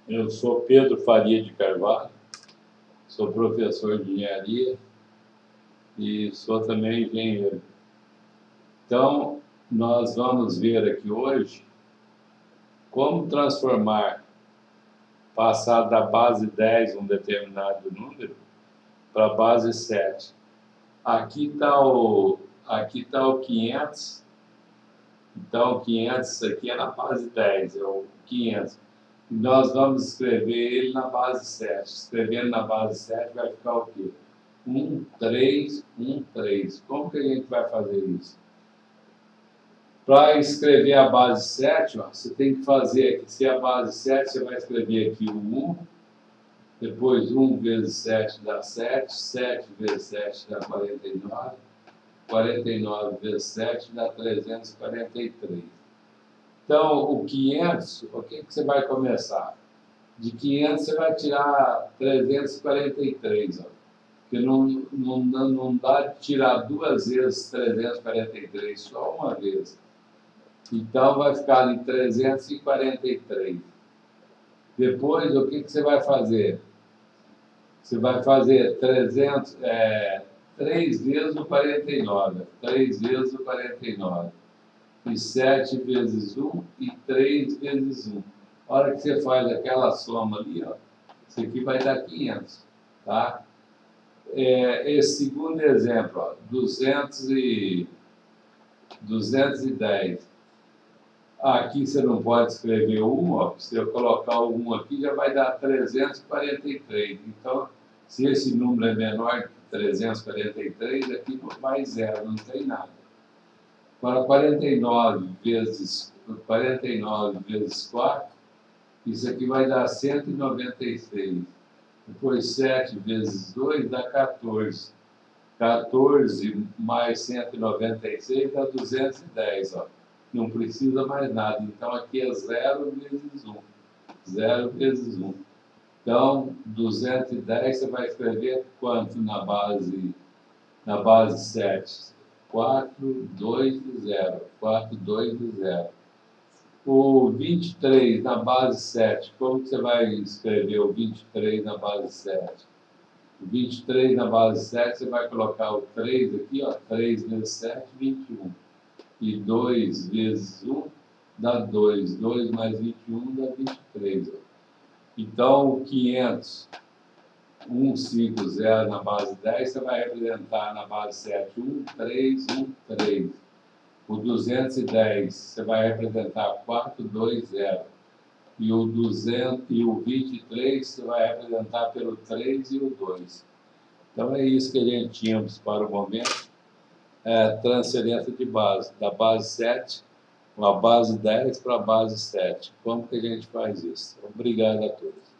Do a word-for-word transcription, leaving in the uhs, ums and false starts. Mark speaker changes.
Speaker 1: Eu sou Pedro Faria de Carvalho, sou professor de engenharia e sou também engenheiro. Então, nós vamos ver aqui hoje como transformar, passar da base dez, um determinado número, para a base sete. Aqui está o, aqui tá o quinhentos, então quinhentos, isso aqui é na base dez, é o quinhentos. Nós vamos escrever ele na base sete. Escrevendo na base sete vai ficar o quê? um, três, um, três. Como que a gente vai fazer isso? Para escrever a base sete, ó, você tem que fazer aqui, se é a base sete, você vai escrever aqui o um, depois um vezes sete dá sete, sete vezes sete dá quarenta e nove, quarenta e nove vezes sete dá trezentos e quarenta e três. Então, o quinhentos, o que, que você vai começar? De quinhentos você vai tirar trezentos e quarenta e três, ó, porque não, não, não dá de tirar duas vezes trezentos e quarenta e três, só uma vez. Então, vai ficar em trezentos e quarenta e três. Depois, o que, que você vai fazer? Você vai fazer trezentos, é, três vezes o quarenta e nove. três vezes o quarenta e nove. E sete vezes um e três vezes um. A hora que você faz aquela soma ali, ó, isso aqui vai dar quinhentos. Tá? É, esse segundo exemplo, ó, duzentos e dez. Aqui você não pode escrever um, ó, se eu colocar o um aqui já vai dar trezentos e quarenta e três. Então, se esse número é menor que trezentos e quarenta e três, aqui vai zero, não tem nada. Agora, quarenta e nove vezes, quarenta e nove vezes quatro, isso aqui vai dar cento e noventa e seis. Depois, sete vezes dois dá quatorze. quatorze mais cento e noventa e seis dá duzentos e dez. Ó. Não precisa mais nada. Então, aqui é zero vezes um. zero vezes um. Então, duzentos e dez você vai escrever quanto na base, na base sete? quatro, dois e zero. quatro, dois e zero. O vinte e três na base sete, como que você vai escrever o vinte e três na base sete? O vinte e três na base sete, você vai colocar o três aqui, ó, três vezes sete, vinte e um. E dois vezes um dá dois. dois mais vinte e um dá vinte e três. Ó. Então, o quinhentos, cento e cinquenta na base dez, você vai representar na base sete, um, três, um, três. O duzentos e dez, você vai representar quatro, dois, zero. E o, duzentos, e o vinte e três, você vai representar pelo três e o dois. Então, é isso que a gente tínhamos para o momento. É, transferência de base, da base sete, a base dez para a base sete. Como que a gente faz isso? Obrigado a todos.